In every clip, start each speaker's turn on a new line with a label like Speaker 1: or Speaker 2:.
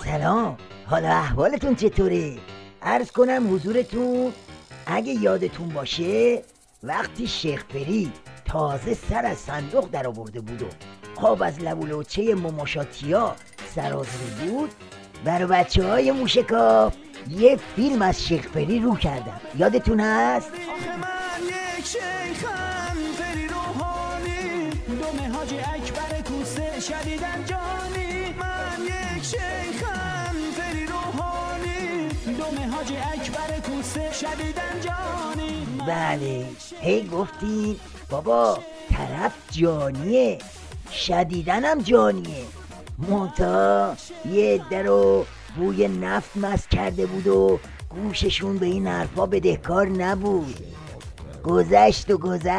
Speaker 1: سلام، حالا احوالتون چطوره؟ عرض کنم حضورتون اگه یادتون باشه وقتی شیخ فرید تازه سر از صندوق در آورده بود و آب از لب و لوچه مماشاتیا سرازیر بود، برای بچه های موشکاف یه فیلم از شیخ فرید رو کردم. یادتون هست؟
Speaker 2: آخه من یک شیخم فری روحانی دوم حاج اکبر کوسه شدیدن جانی. من یک شیخم فری روحانی دوم حاج اکبر کوسه شدیدن جانی.
Speaker 1: بله، هی گفتین بابا طرف جانیه، شدیدنم جانیه، منتها یه عده رو بوی نفت مست کرده بود و گوششون به این حرفا بدهکار نبود. گذشت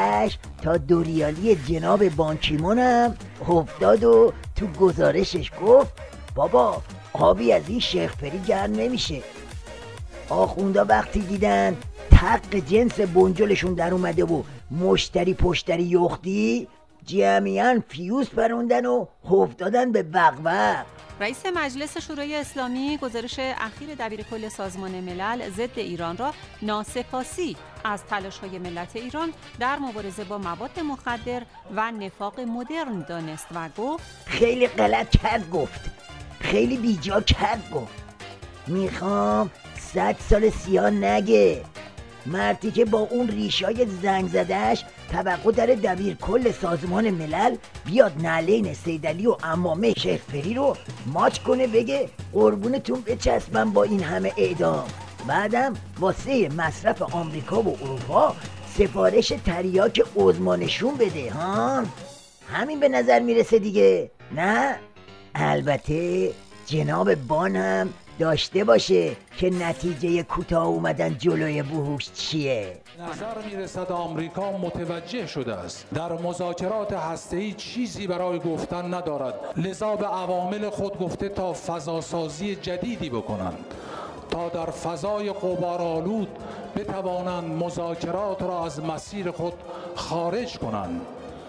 Speaker 1: تا دوریالی جناب بانکیمونم افتاد و تو گزارشش گفت بابا آبی از این شیخ فری گرم نمیشه. آخوندا وقتی دیدن تق جنس بنجلشون در اومده و مشتری پشتری یختی، جمعیاً فیوز پروندن و افتادن به وقوق.
Speaker 3: رئیس مجلس شورای اسلامی گزارش اخیر دبیرکل سازمان ملل ضد ایران را ناسپاسی از تلاش‌های ملت ایران در مبارزه با مواد مخدر و نفاق مدرن دانست و گفت
Speaker 1: خیلی غلط کرد، گفت خیلی بیجا کرد، گفت میخوام 100 سال سیاه نگه. مردی که با اون ریشای زنگ زدهش توقع داره دبیر کل سازمان ملل بیاد نعلین سیدعلی و عمامه شیخ فری رو ماچ کنه بگه قربونتون بچسبم با این همه اعدام، بعدم واسه مصرف آمریکا و اروپا سفارش تریاک عظمانشون بده ها. همین به نظر میرسه دیگه، نه؟ البته جناب بان هم داشته باشه که نتیجه کوتاه اومدن جلوی وحوش چیه.
Speaker 4: نظر میرسد آمریکا متوجه شده است در مذاکرات هسته‌ای چیزی برای گفتن ندارد، لذا به عوامل خود گفته تا فضاسازی جدیدی بکنند تا در فضای غبارآلود بتوانند مذاکرات را از مسیر خود خارج کنند.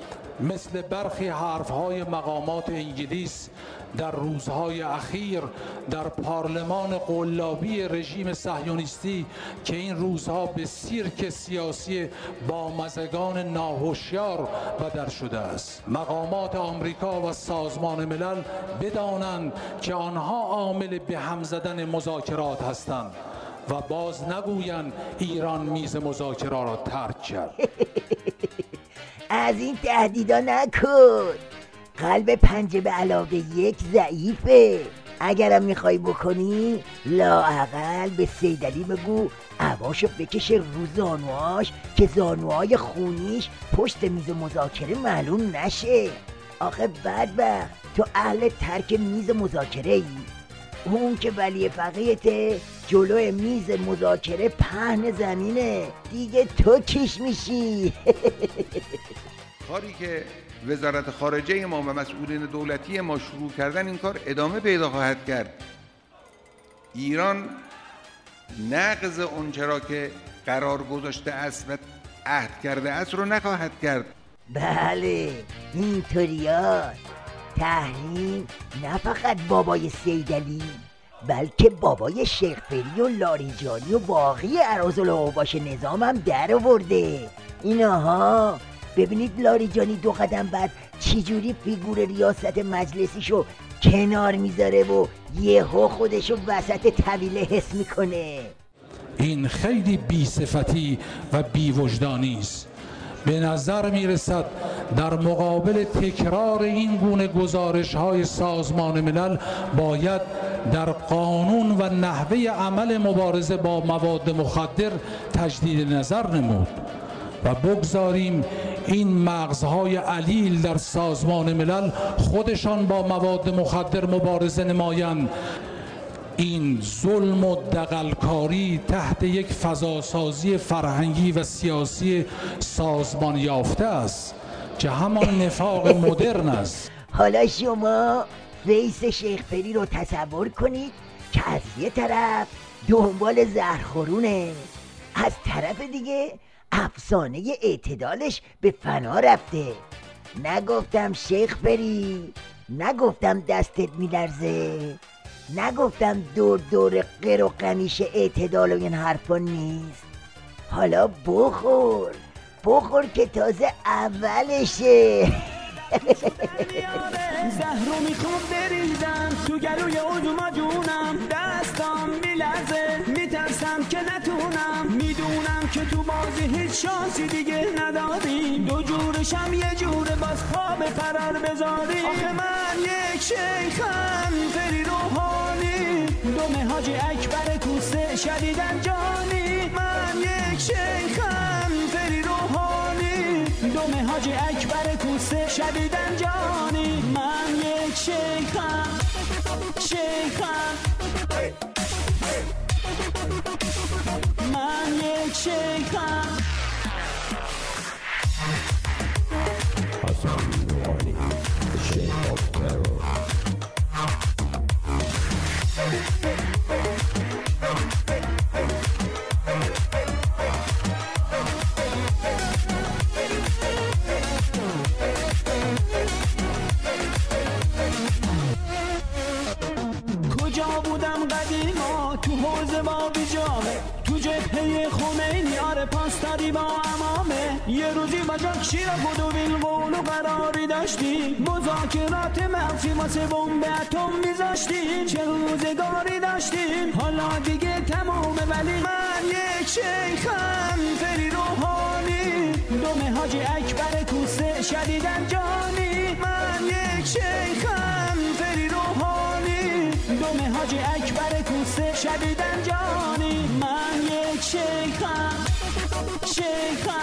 Speaker 4: مثل برخی حرفهای مقامات انگلیس در روزهای اخیر در پارلمان قلابی رژیم صهیونیستی که این روزها به سیرک سیاسی بامزگان ناهوشیار بدل شده است. مقامات آمریکا و سازمان ملل بدانند که آنها عامل به هم زدن مذاکرات هستند و باز نگویند ایران میز مذاکرات را ترک کرد.
Speaker 1: از این تهدیدا نکن، قلب پنجه به علاقه یک ضعیفه. اگرم میخوای بکنی لااقل به سیدعلی بگو عواشو بکشه رو زانوهاش که زانوهای خونیش پشت میز مذاکره معلوم نشه. آخه بدبخت تو اهل ترک میز مذاکره ای؟ اون که ولی فقیهته جلوی میز مذاکره پهن زمینه دیگه، تو کیش میشی.
Speaker 5: کاری که وزارت خارجه ما و مسئولین دولتی ما شروع کردن این کار ادامه پیدا خواهد کرد. ایران نقض اونچه را که قرار گذاشته است و عهد کرده است رو نخواهد کرد.
Speaker 1: بله اینطوریات. تحریم نه فقط بابای سیدعلی بلکه بابای شیخ فری و لاریجانی و باقی اراذالاوباش نظام هم در آورده. اینها ببینید لاریجانی 2 قدم بعد چجوری فیگور ریاست مجلسیشو کنار میذاره و یهو خودشو وسط طویله حس میکنه.
Speaker 4: این خیلی بی‌صفتی و بی‌وجدانی است. به نظر میرسد در مقابل تکرار این گونه گزارش‌های سازمان ملل باید در قانون و نحوه عمل مبارزه با مواد مخدر تجدید نظر نمود و بگذاریم این مغزهای علیل در سازمان ملل خودشان با مواد مخدر مبارزه نمایند. این ظلم و دغلکاری تحت یک فضاسازی فرهنگی و سیاسی سازمان یافته است که همان نفاق مدرن است.
Speaker 1: حالا شما رئیس شیخ فری رو تصور کنید که از یه طرف دنبال زهرخورونه، از طرف دیگه افسانه اعتدالش به فنا رفته. نگفتم شیخ فری؟ نگفتم دستت میلرزه؟ نگفتم دور دور قر و قنیش اعتدال و این حرفا نیست. حالا بخور که تازه اولشه.
Speaker 2: زهرو میخوام بریزم تو گلوی عزوما جونم، دستام میلرزه میترسم که نتونم، میدونم که تو بازی هیچ شانسی دیگه نداریم، دو جورشم یه جوره باز پا به فرار بذاریم. آخه من یک شیخم فری روحانی، دوم حاجی اکبر کوسه شدیدن جانی. من یک شیخم فری روحانی، دوم حاجی اکبر کوسه شدیدن جانی. من یک شیخم من یک شیخم. کجا بودم قدیما تو حوزه با بیجامه، تو جبهه خمینی آره پاسداری با امامه. یه روزی با جاکشی را گدویل قول و قراری داشتیم، مذاکرات مخفی واسه بمب اتم میذاشتیم، چه روزگاری داشتیم حالا دیگه تمومه. ولی من یک شیخم فری روحانی، دوم حاجی اکبر کوسه شدیدن جانی. من یک شیخم فری روحانی، دوم حاجی اکبر کوسه شدیدن جانی. من یک شیخم